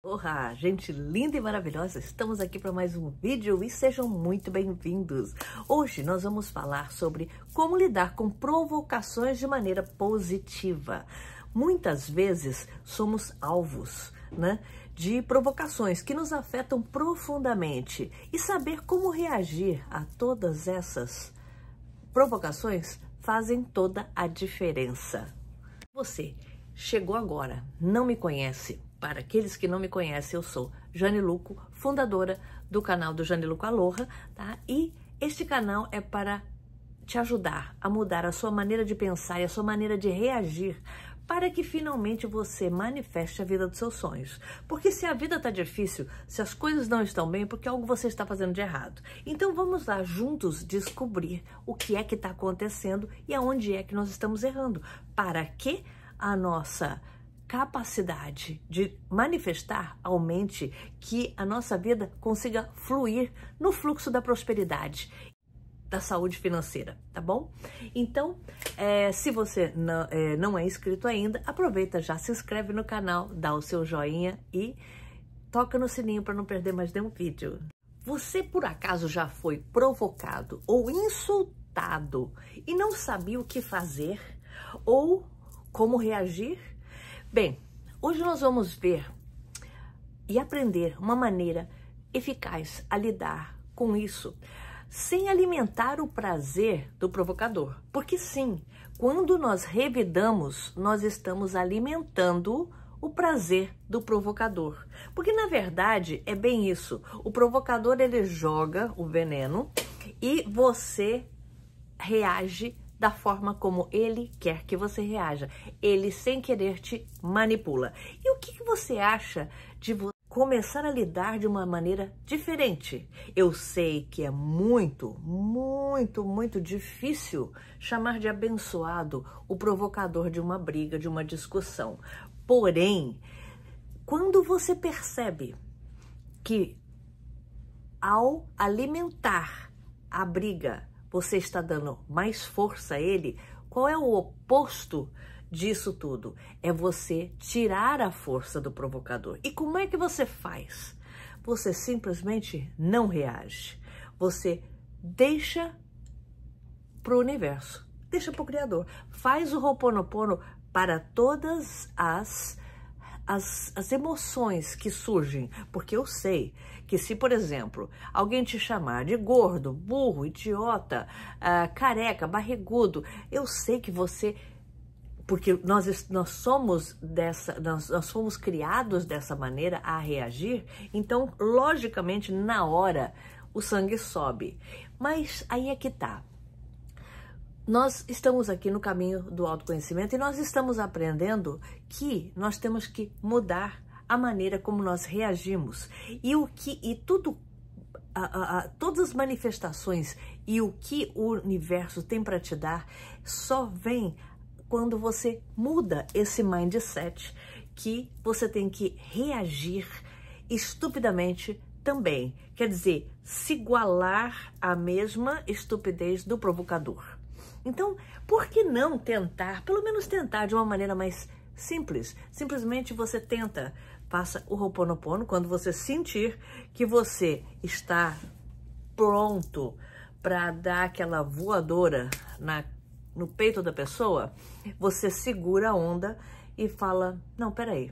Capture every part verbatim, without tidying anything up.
Olá, gente linda e maravilhosa, estamos aqui para mais um vídeo e sejam muito bem-vindos. Hoje nós vamos falar sobre como lidar com provocações de maneira positiva. Muitas vezes somos alvos, né, de provocações que nos afetam profundamente e saber como reagir a todas essas provocações fazem toda a diferença. Você chegou agora, não me conhece? Para aqueles que não me conhecem, eu sou Jane Luco, fundadora do canal do Jane Luco Aloha, tá? E este canal é para te ajudar a mudar a sua maneira de pensar e a sua maneira de reagir para que finalmente você manifeste a vida dos seus sonhos. Porque se a vida está difícil, se as coisas não estão bem, porque algo você está fazendo de errado. Então vamos lá juntos descobrir o que é que está acontecendo e aonde é que nós estamos errando, para que a nossa capacidade de manifestar aumente, que a nossa vida consiga fluir no fluxo da prosperidade, da saúde financeira, tá bom? Então, é, se você não é, não é inscrito ainda, aproveita já, se inscreve no canal, dá o seu joinha e toca no sininho para não perder mais nenhum vídeo. Você por acaso já foi provocado ou insultado e não sabia o que fazer ou como reagir? Bem, hoje nós vamos ver e aprender uma maneira eficaz a lidar com isso, sem alimentar o prazer do provocador. Porque sim, quando nós revidamos, nós estamos alimentando o prazer do provocador. Porque na verdade é bem isso, o provocador ele joga o veneno e você reage da forma como ele quer que você reaja. Ele, sem querer, te manipula. E o que, que você acha de você começar a lidar de uma maneira diferente? Eu sei que é muito, muito, muito difícil chamar de abençoado o provocador de uma briga, de uma discussão. Porém, quando você percebe que ao alimentar a briga, você está dando mais força a ele, qual é o oposto disso tudo? É você tirar a força do provocador. E como é que você faz? Você simplesmente não reage. Você deixa para o universo, deixa para o Criador. Faz o Ho'oponopono para todas as, as, as emoções que surgem. Porque eu sei que se, por exemplo, alguém te chamar de gordo, burro, idiota, uh, careca, barrigudo, eu sei que você, porque nós, nós somos dessa, nós, nós fomos criados dessa maneira a reagir, então, logicamente, na hora, o sangue sobe. Mas aí é que tá. Nós estamos aqui no caminho do autoconhecimento e nós estamos aprendendo que nós temos que mudar a maneira como nós reagimos e o que e tudo a, a, a, todas as manifestações e o que o universo tem para te dar só vem quando você muda esse mindset que você tem que reagir estupidamente também, quer dizer, se igualar à mesma estupidez do provocador. Então, por que não tentar, pelo menos tentar de uma maneira mais simples? Simplesmente você tenta, faça o Ho'oponopono quando você sentir que você está pronto para dar aquela voadora na, no peito da pessoa, você segura a onda e fala, não, peraí,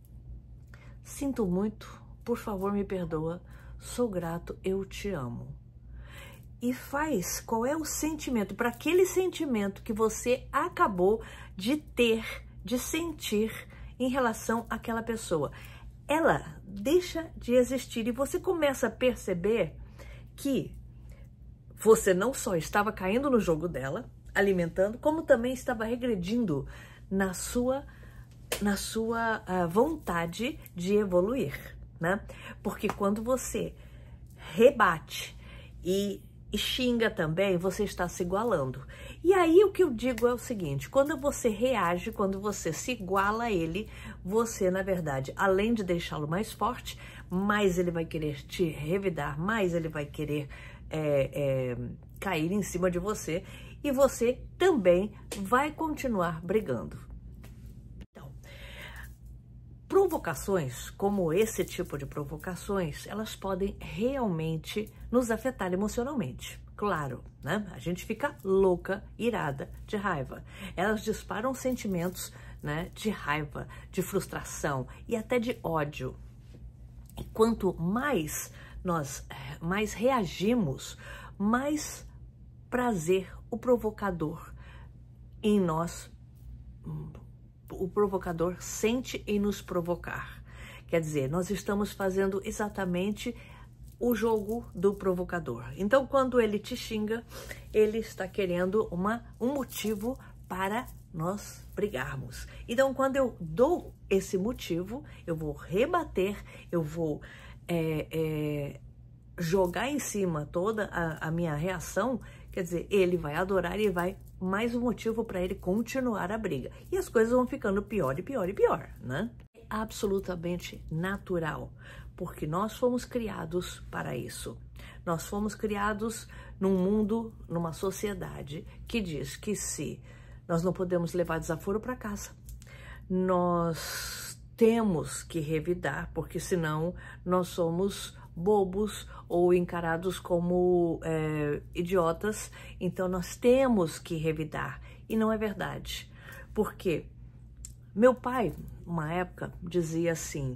sinto muito, por favor me perdoa, sou grato, eu te amo. E faz qual é o sentimento, para aquele sentimento que você acabou de ter, de sentir em relação àquela pessoa. Ela deixa de existir e você começa a perceber que você não só estava caindo no jogo dela, alimentando, como também estava regredindo na sua, na sua uh, vontade de evoluir, né? Porque quando você rebate e E xinga também, você está se igualando. E aí o que eu digo é o seguinte, quando você reage, quando você se iguala a ele, você, na verdade, além de deixá-lo mais forte, mais ele vai querer te revidar, mais ele vai querer é, é, cair em cima de você e você também vai continuar brigando. Então, provocações, como esse tipo de provocações, elas podem realmente nos afetar emocionalmente. Claro, né? A gente fica louca, irada, de raiva. Elas disparam sentimentos, né, de raiva, de frustração e até de ódio. E quanto mais nós mais reagimos, mais prazer o provocador em nós, o provocador sente em nos provocar. Quer dizer, nós estamos fazendo exatamente o jogo do provocador. Então, quando ele te xinga, ele está querendo uma, um motivo para nós brigarmos. Então, quando eu dou esse motivo, eu vou rebater, eu vou é, é, jogar em cima toda a, a minha reação. Quer dizer, ele vai adorar e vai mais um motivo para ele continuar a briga. E as coisas vão ficando pior e pior e pior, né? É absolutamente natural, porque nós fomos criados para isso. Nós fomos criados num mundo, numa sociedade que diz que se nós não podemos levar desaforo para casa, nós temos que revidar, porque senão nós somos bobos ou encarados como é, idiotas. Então nós temos que revidar, e não é verdade. Porque meu pai, uma época, dizia assim,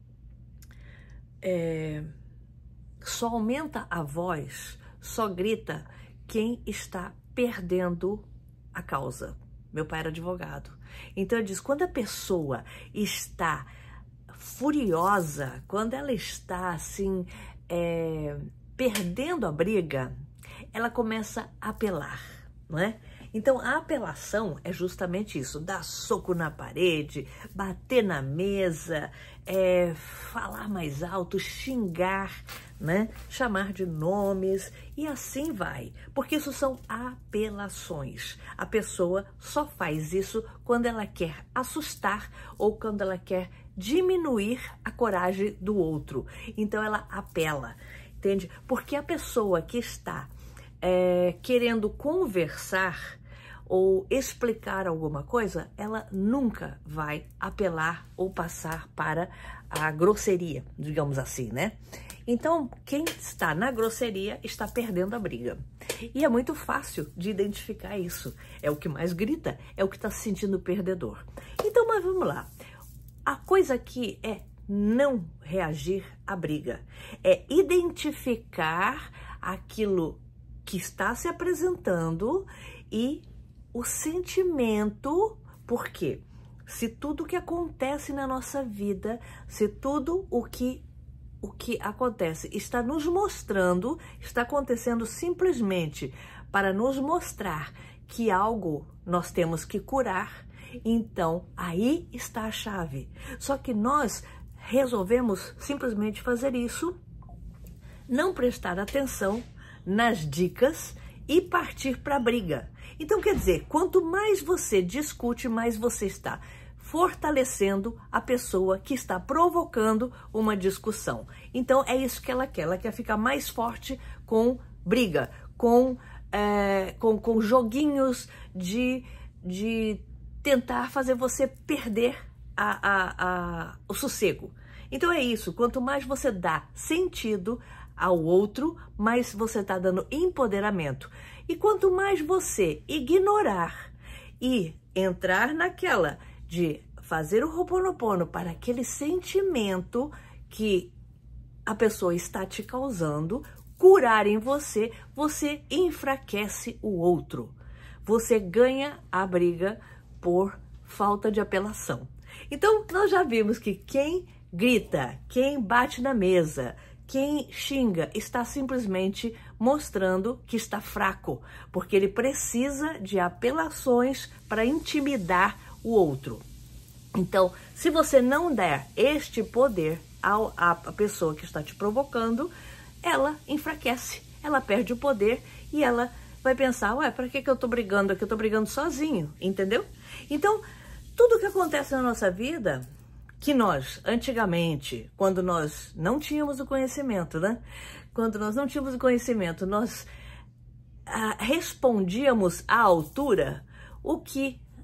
é, só aumenta a voz, só grita quem está perdendo a causa. Meu pai era advogado. Então ele diz, quando a pessoa está furiosa, quando ela está assim, é, perdendo a briga, ela começa a apelar, não é? Então a apelação é justamente isso, dar soco na parede, bater na mesa, é, falar mais alto, xingar, né? Chamar de nomes e assim vai, porque isso são apelações. A pessoa só faz isso quando ela quer assustar ou quando ela quer diminuir a coragem do outro. Então ela apela, entende? Porque a pessoa que está é, querendo conversar ou explicar alguma coisa, ela nunca vai apelar ou passar para a grosseria, digamos assim, né? Então, quem está na grosseria está perdendo a briga. E é muito fácil de identificar isso. É o que mais grita, é o que está se sentindo perdedor. Então, mas vamos lá. A coisa aqui é não reagir à briga. É identificar aquilo que está se apresentando e o sentimento, porque se tudo que acontece na nossa vida, se tudo o que o que acontece está nos mostrando, está acontecendo simplesmente para nos mostrar que algo nós temos que curar, então aí está a chave. Só que nós resolvemos simplesmente fazer isso, não prestar atenção nas dicas e partir para a briga. Então, quer dizer, quanto mais você discute, mais você está fortalecendo a pessoa que está provocando uma discussão. Então, é isso que ela quer. Ela quer ficar mais forte com briga, com, é, com, com joguinhos de, de tentar fazer você perder a, a, a, o sossego. Então, é isso. Quanto mais você dá sentido ao outro, mais você está dando empoderamento. E quanto mais você ignorar e entrar naquela de fazer o Ho'oponopono para aquele sentimento que a pessoa está te causando, curar em você, você enfraquece o outro. Você ganha a briga por falta de apelação. Então, nós já vimos que quem grita, quem bate na mesa, quem xinga está simplesmente mostrando que está fraco, porque ele precisa de apelações para intimidar o outro. Então, se você não der este poder ao, à pessoa que está te provocando, ela enfraquece, ela perde o poder e ela vai pensar, ué, para que, que eu estou brigando aqui? Eu estou brigando sozinho, entendeu? Então, tudo que acontece na nossa vida, que nós, antigamente, quando nós não tínhamos o conhecimento, né? Quando nós não tínhamos o conhecimento, nós ah, respondíamos à altura o que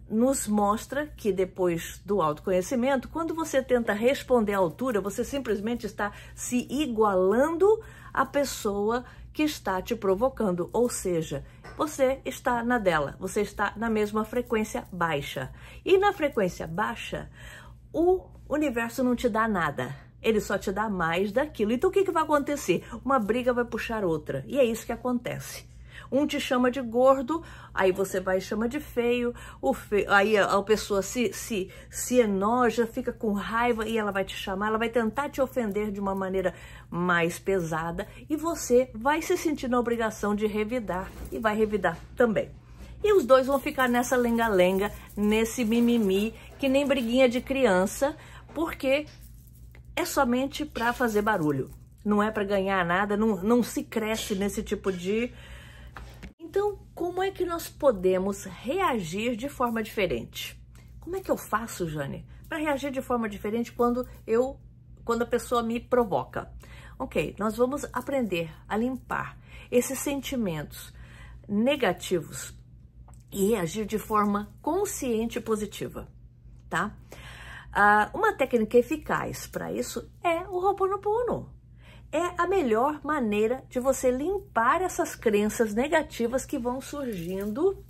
nos mostra que depois do autoconhecimento, quando você tenta responder à altura, você simplesmente está se igualando à pessoa que está te provocando, ou seja, você está na dela, você está na mesma frequência baixa. E na frequência baixa, o universo não te dá nada, ele só te dá mais daquilo. Então o que, que vai acontecer? Uma briga vai puxar outra, e é isso que acontece. Um te chama de gordo, aí você vai e chama de feio, o feio aí a, a pessoa se, se, se enoja, fica com raiva e ela vai te chamar, ela vai tentar te ofender de uma maneira mais pesada e você vai se sentir na obrigação de revidar e vai revidar também. E os dois vão ficar nessa lenga-lenga, nesse mimimi, que nem briguinha de criança, porque é somente para fazer barulho, não é para ganhar nada, não, não se cresce nesse tipo de... Então, como é que nós podemos reagir de forma diferente? Como é que eu faço, Jane, para reagir de forma diferente quando eu, quando a pessoa me provoca? Ok, nós vamos aprender a limpar esses sentimentos negativos e reagir de forma consciente e positiva, tá? Ah, uma técnica eficaz para isso é o Ho'oponopono. É a melhor maneira de você limpar essas crenças negativas que vão surgindo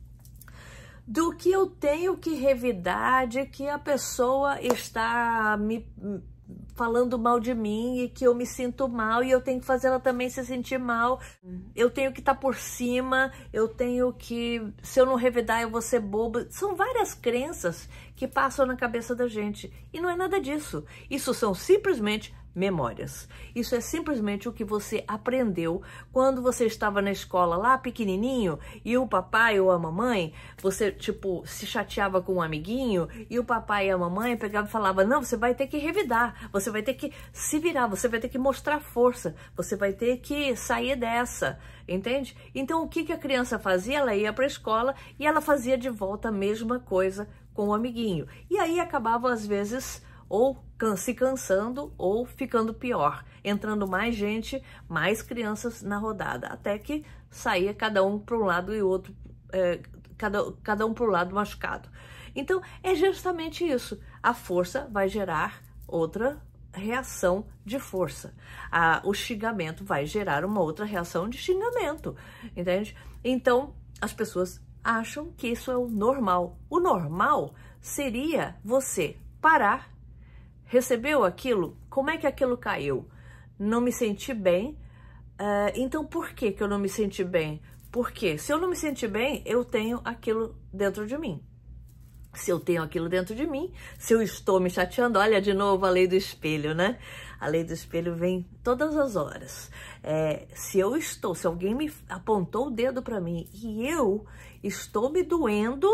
do que eu tenho que revidar, de que a pessoa está me falando mal de mim e que eu me sinto mal e eu tenho que fazer ela também se sentir mal. Eu tenho que estar por cima, eu tenho que, se eu não revidar eu vou ser boba. São várias crenças que passam na cabeça da gente e não é nada disso. Isso são simplesmente memórias. Isso é simplesmente o que você aprendeu quando você estava na escola lá pequenininho e o papai ou a mamãe, você tipo se chateava com um amiguinho e o papai e a mamãe pegavam e falavam, não, você vai ter que revidar, você vai ter que se virar, você vai ter que mostrar força, você vai ter que sair dessa, entende? Então o que, que a criança fazia? Ela ia para a escola e ela fazia de volta a mesma coisa com o amiguinho. E aí acabava às vezes ou se cansando ou ficando pior, entrando mais gente, mais crianças na rodada, até que saía cada um para um lado e o outro, é, cada, cada um para o lado machucado. Então é justamente isso, a força vai gerar outra reação de força, a, o xingamento vai gerar uma outra reação de xingamento, entende? Então as pessoas acham que isso é o normal. O normal seria você parar, recebeu aquilo, como é que aquilo caiu? Não me senti bem, uh, então por que que eu não me senti bem? Porque se eu não me senti bem, eu tenho aquilo dentro de mim. Se eu tenho aquilo dentro de mim, se eu estou me chateando, olha de novo a lei do espelho, né? A lei do espelho vem todas as horas. É, se eu estou, se alguém me apontou o dedo para mim e eu estou me doendo,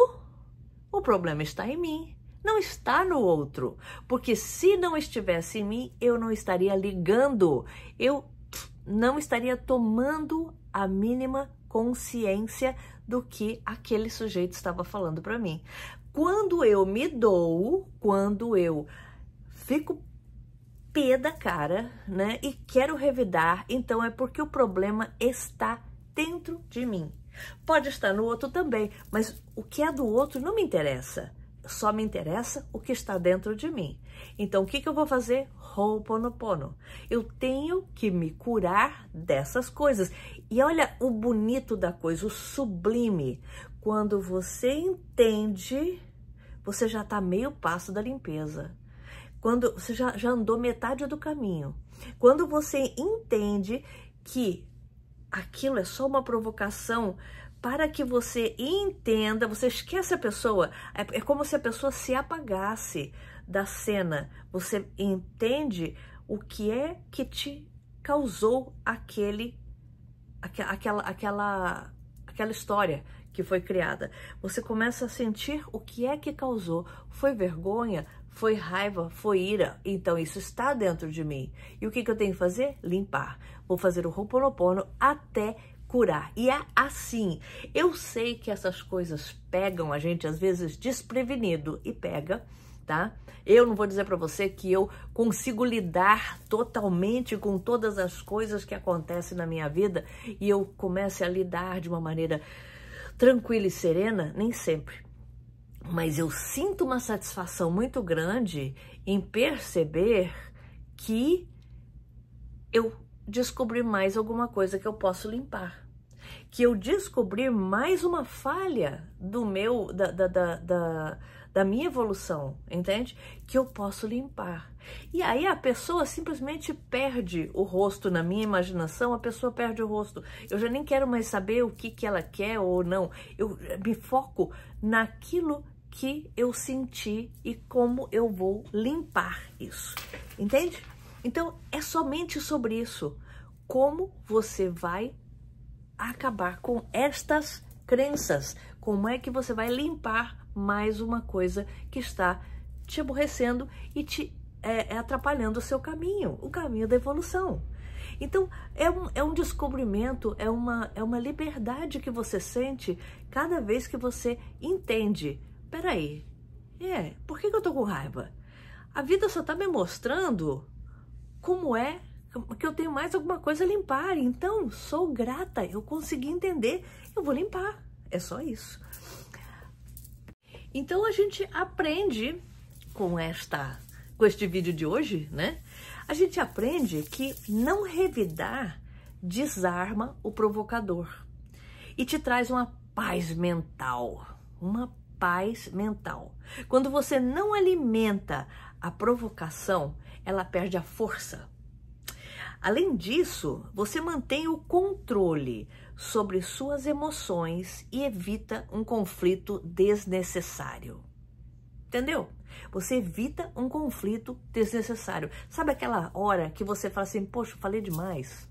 o problema está em mim. Não está no outro, porque se não estivesse em mim, eu não estaria ligando, eu não estaria tomando a mínima consciência do que aquele sujeito estava falando para mim. Quando eu me dou, quando eu fico pé da cara, né, e quero revidar, então é porque o problema está dentro de mim. Pode estar no outro também, mas o que é do outro não me interessa. Só me interessa o que está dentro de mim. Então, o que, que eu vou fazer? Ho'oponopono. Eu tenho que me curar dessas coisas. E olha o bonito da coisa, o sublime. Quando você entende, você já está meio passo da limpeza. Quando você já, já andou metade do caminho. Quando você entende que aquilo é só uma provocação para que você entenda, você esquece a pessoa, é, é como se a pessoa se apagasse da cena. Você entende o que é que te causou aquele, aquela, aquela, aquela história que foi criada. Você começa a sentir o que é que causou. Foi vergonha? Foi raiva? Foi ira? Então isso está dentro de mim. E o que, que eu tenho que fazer? Limpar. Vou fazer o Ho'oponopono até curar. E é assim. Eu sei que essas coisas pegam a gente às vezes desprevenido e pega, tá? Eu não vou dizer para você que eu consigo lidar totalmente com todas as coisas que acontecem na minha vida e eu comece a lidar de uma maneira tranquila e serena, nem sempre. Mas eu sinto uma satisfação muito grande em perceber que eu descobri mais alguma coisa que eu posso limpar. Que eu descobri mais uma falha do meu, da, da, da, da, da minha evolução, entende? Que eu posso limpar. E aí a pessoa simplesmente perde o rosto. Na minha imaginação, a pessoa perde o rosto. Eu já nem quero mais saber o que, que ela quer ou não. Eu me foco naquilo que eu senti e como eu vou limpar isso, entende? Então, é somente sobre isso. Como você vai acabar com estas crenças? Como é que você vai limpar mais uma coisa que está te aborrecendo e te é, é, atrapalhando o seu caminho, o caminho da evolução? Então, é um, é um descobrimento, é uma, é uma liberdade que você sente cada vez que você entende. Peraí, é, por que, que eu tô com raiva? A vida só tá me mostrando como é que eu tenho mais alguma coisa a limpar. Então, sou grata, eu consegui entender, eu vou limpar. É só isso. Então, a gente aprende com esta, com este vídeo de hoje, né? A gente aprende que não revidar desarma o provocador e te traz uma paz mental, uma paz mental. Quando você não alimenta a provocação, ela perde a força. Além disso, você mantém o controle sobre suas emoções e evita um conflito desnecessário. Entendeu? Você evita um conflito desnecessário. Sabe aquela hora que você fala assim, poxa, falei demais?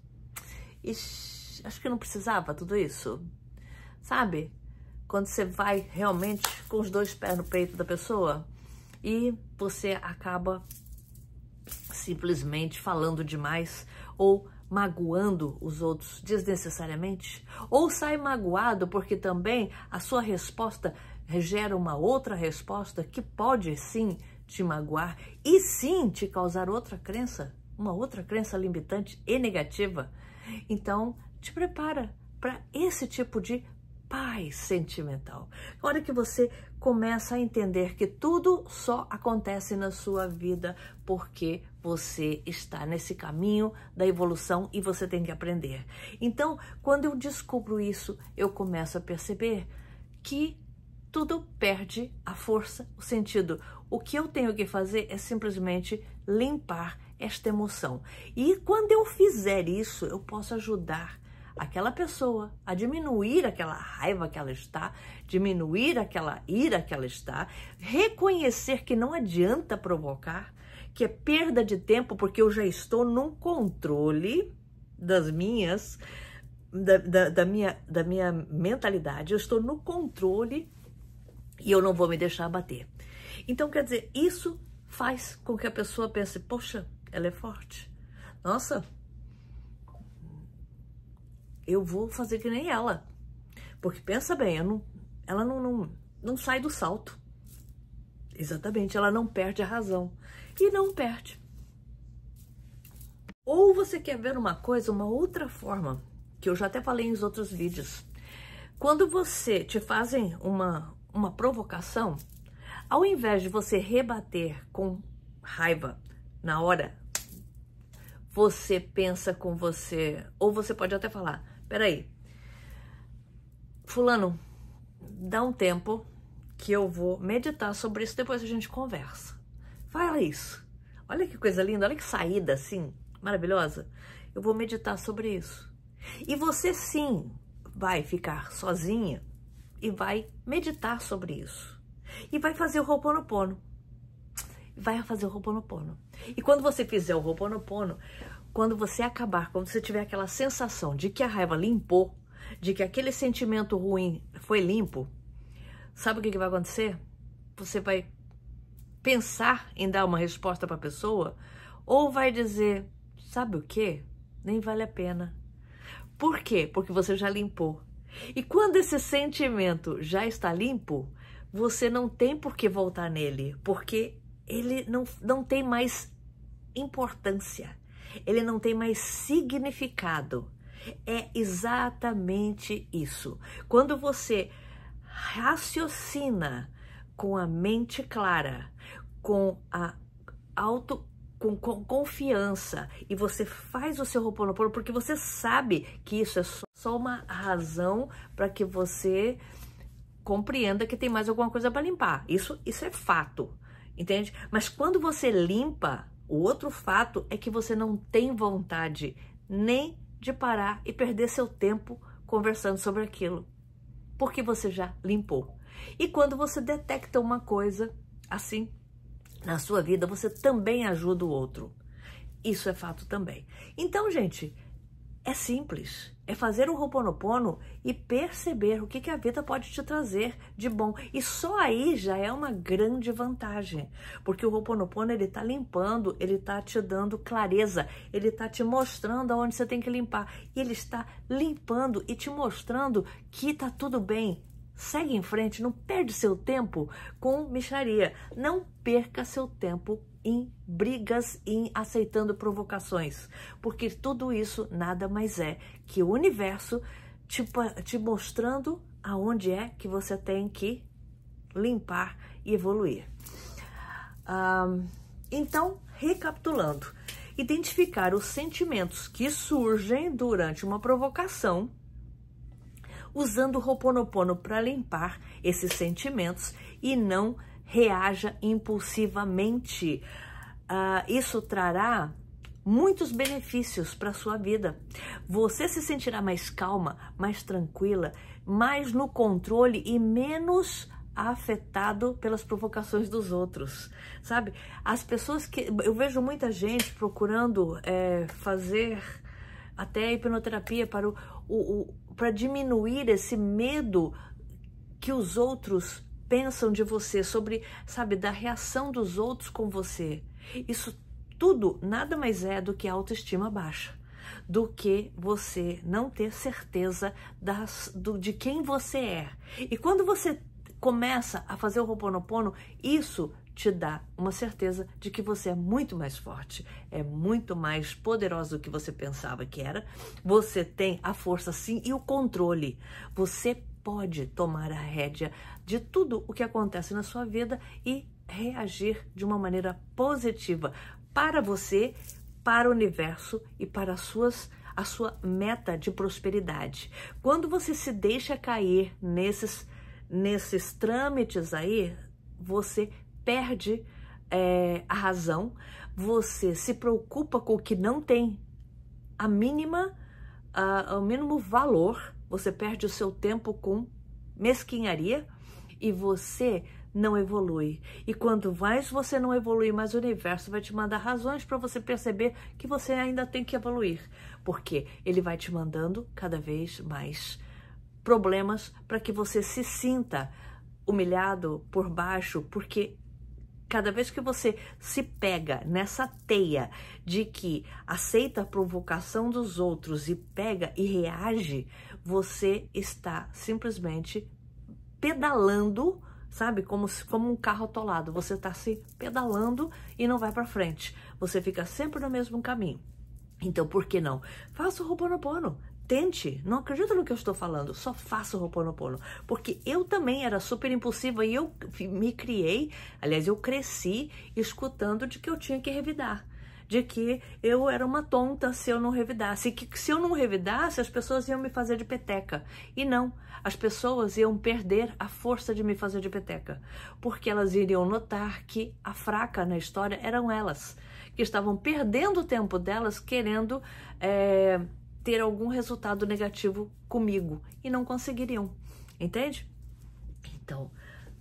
Ixi, acho que não precisava tudo isso. Sabe? Quando você vai realmente com os dois pés no peito da pessoa e você acaba simplesmente falando demais ou magoando os outros desnecessariamente, ou sai magoado porque também a sua resposta gera uma outra resposta que pode sim te magoar e sim te causar outra crença, uma outra crença limitante e negativa. Então, te prepara para esse tipo de paz sentimental. A hora que você começa a entender que tudo só acontece na sua vida porque você está nesse caminho da evolução e você tem que aprender. Então, quando eu descubro isso, eu começo a perceber que tudo perde a força, o sentido. O que eu tenho que fazer é simplesmente limpar esta emoção. E quando eu fizer isso, eu posso ajudar aquela pessoa a diminuir aquela raiva que ela está, diminuir aquela ira que ela está, reconhecer que não adianta provocar, que é perda de tempo, porque eu já estou num controle das minhas, da, da, da, minha, da minha mentalidade, eu estou no controle e eu não vou me deixar abater. Então, quer dizer, isso faz com que a pessoa pense, poxa, ela é forte. Nossa, eu vou fazer que nem ela. Porque pensa bem, eu não, ela não, não, não sai do salto. Exatamente, ela não perde a razão. E não perde. Ou você quer ver uma coisa, uma outra forma, que eu já até falei em outros vídeos. Quando você te fazem uma, uma provocação, ao invés de você rebater com raiva na hora, você pensa com você, ou você pode até falar, peraí, fulano, dá um tempo que eu vou meditar sobre isso, depois a gente conversa. Fala isso. Olha que coisa linda, olha que saída assim, maravilhosa. Eu vou meditar sobre isso. E você sim vai ficar sozinha e vai meditar sobre isso. E vai fazer o Ho'oponopono. Vai fazer o Ho'oponopono. E quando você fizer o Ho'oponopono, quando você acabar, quando você tiver aquela sensação de que a raiva limpou, de que aquele sentimento ruim foi limpo, sabe o que, que vai acontecer? Você vai pensar em dar uma resposta para a pessoa ou vai dizer, sabe o quê? Nem vale a pena. Por quê? Porque você já limpou. E quando esse sentimento já está limpo, você não tem por que voltar nele, porque ele não, não tem mais importância, ele não tem mais significado. É exatamente isso. Quando você raciocina com a mente clara, com a auto com, com confiança, e você faz o seu Ho'oponopono porque você sabe que isso é só, só uma razão para que você compreenda que tem mais alguma coisa para limpar. Isso, isso é fato, entende? Mas quando você limpa, o outro fato é que você não tem vontade nem de parar e perder seu tempo conversando sobre aquilo, porque você já limpou. E quando você detecta uma coisa assim na sua vida, você também ajuda o outro. Isso é fato também. Então, gente, é simples. É fazer o Ho'oponopono e perceber o que, que a vida pode te trazer de bom. E só aí já é uma grande vantagem. Porque o Ho'oponopono, ele tá limpando, ele tá te dando clareza, ele tá te mostrando aonde você tem que limpar. E ele está limpando e te mostrando que tá tudo bem. Segue em frente, não perde seu tempo com mixaria. Não perca seu tempo em brigas, em aceitando provocações. Porque tudo isso nada mais é que o universo te, te mostrando aonde é que você tem que limpar e evoluir. Um, então, recapitulando. Identificar os sentimentos que surgem durante uma provocação, usando o Ho'oponopono para limpar esses sentimentos e não reaja impulsivamente. Uh, isso trará muitos benefícios para a sua vida. Você se sentirá mais calma, mais tranquila, mais no controle e menos afetado pelas provocações dos outros, sabe? As pessoas que... Eu vejo muita gente procurando é, fazer até hipnoterapia para o, o, o para diminuir esse medo que os outros pensam de você, sobre, sabe, da reação dos outros com você. Isso tudo nada mais é do que autoestima baixa, do que você não ter certeza das, do, de quem você é. E quando você começa a fazer o Ho'oponopono, isso te dá uma certeza de que você é muito mais forte, é muito mais poderoso do que você pensava que era. Você tem a força sim e o controle. Você pode tomar a rédea de tudo o que acontece na sua vida e reagir de uma maneira positiva para você, para o universo e para as suas, a sua meta de prosperidade. Quando você se deixa cair nesses, nesses trâmites aí, você perde é, a razão, você se preocupa com o que não tem a mínima, uh, o mínimo valor, você perde o seu tempo com mesquinharia e você não evolui. E quanto mais você não evolui, mais o universo vai te mandar razões para você perceber que você ainda tem que evoluir, porque ele vai te mandando cada vez mais problemas para que você se sinta humilhado por baixo, porque cada vez que você se pega nessa teia de que aceita a provocação dos outros e pega e reage, você está simplesmente pedalando, sabe? Como, como um carro atolado. Você está se pedalando e não vai para frente. Você fica sempre no mesmo caminho. Então, por que não? Faça o Ho'oponopono. Tente, não acredita no que eu estou falando, só faça o Ho'oponopono, porque eu também era super impulsiva e eu me criei, aliás, eu cresci escutando de que eu tinha que revidar, de que eu era uma tonta se eu não revidasse, que se eu não revidasse, as pessoas iam me fazer de peteca, e não, as pessoas iam perder a força de me fazer de peteca, porque elas iriam notar que a fraca na história eram elas, que estavam perdendo o tempo delas querendo... É, ter algum resultado negativo comigo e não conseguiriam, entende? Então,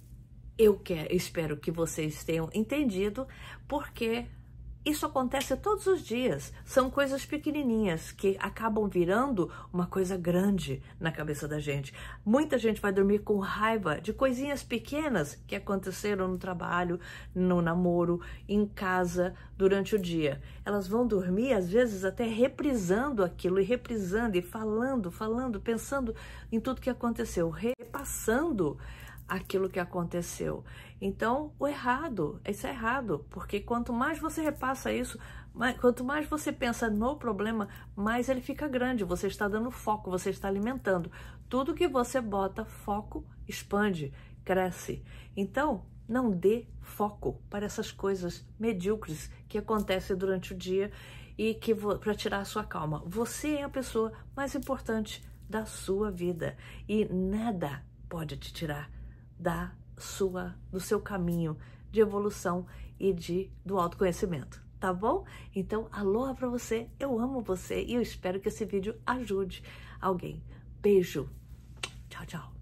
eu quero, espero que vocês tenham entendido, porque isso acontece todos os dias. São coisas pequenininhas que acabam virando uma coisa grande na cabeça da gente. Muita gente vai dormir com raiva de coisinhas pequenas que aconteceram no trabalho, no namoro, em casa, durante o dia. Elas vão dormir, às vezes, até reprisando aquilo, e reprisando, e falando, falando, pensando em tudo que aconteceu, repassando aquilo que aconteceu. Então, o errado, isso é errado, porque quanto mais você repassa isso, mais, quanto mais você pensa no problema, mais ele fica grande, você está dando foco, você está alimentando. Tudo que você bota foco, expande, cresce. Então, não dê foco para essas coisas medíocres que acontecem durante o dia e que para tirar a sua calma. Você é a pessoa mais importante da sua vida e nada pode te tirar da sua, do seu caminho de evolução e de, do autoconhecimento, tá bom? Então, aloha pra você, eu amo você e eu espero que esse vídeo ajude alguém. Beijo, tchau, tchau.